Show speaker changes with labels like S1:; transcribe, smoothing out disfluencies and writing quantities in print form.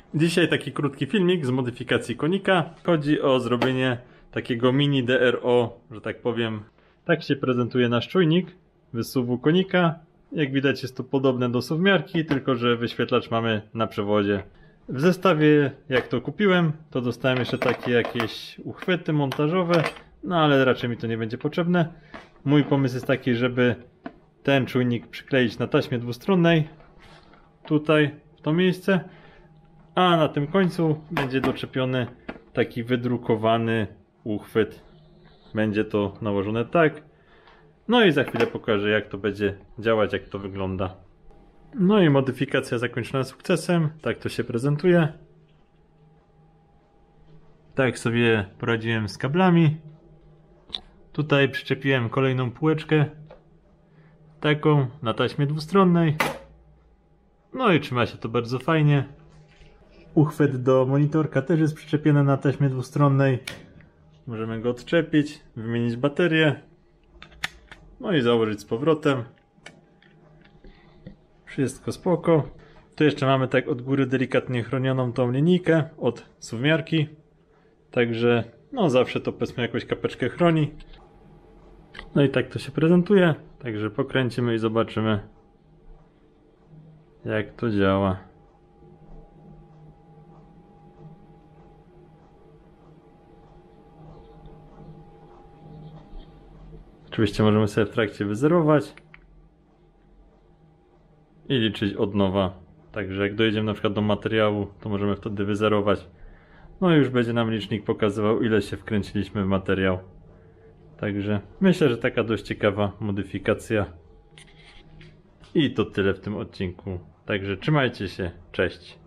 S1: Dzisiaj taki krótki filmik z modyfikacji konika. Chodzi o zrobienie takiego mini DRO, że tak powiem. Tak się prezentuje nasz czujnik wysuwu konika. Jak widać jest to podobne do suwmiarki, tylko że wyświetlacz mamy na przewodzie. W zestawie, jak to kupiłem, to dostałem jeszcze takie jakieś uchwyty montażowe, no ale raczej mi to nie będzie potrzebne. Mój pomysł jest taki, żeby ten czujnik przykleić na taśmie dwustronnej, tutaj, w to miejsce, a na tym końcu będzie doczepiony taki wydrukowany uchwyt. Będzie to nałożone tak. No i za chwilę pokażę, jak to będzie działać, jak to wygląda. No i modyfikacja zakończona sukcesem. Tak to się prezentuje. Tak sobie poradziłem z kablami. Tutaj przyczepiłem kolejną półeczkę. Taką na taśmie dwustronnej. No i trzyma się to bardzo fajnie. Uchwyt do monitorka też jest przyczepiony na taśmie dwustronnej. Możemy go odczepić, wymienić baterię. No i założyć z powrotem. Wszystko spoko. Tu jeszcze mamy tak od góry delikatnie chronioną tą linijkę od suwmiarki. Także no zawsze to powiedzmy jakąś kapeczkę chroni. No i tak to się prezentuje. Także pokręcimy i zobaczymy, jak to działa. Oczywiście możemy sobie w trakcie wyzerować i liczyć od nowa. Także jak dojedziemy na przykład do materiału, to możemy wtedy wyzerować. No i już będzie nam licznik pokazywał, ile się wkręciliśmy w materiał. Także myślę, że taka dość ciekawa modyfikacja. I to tyle w tym odcinku. Także trzymajcie się, cześć.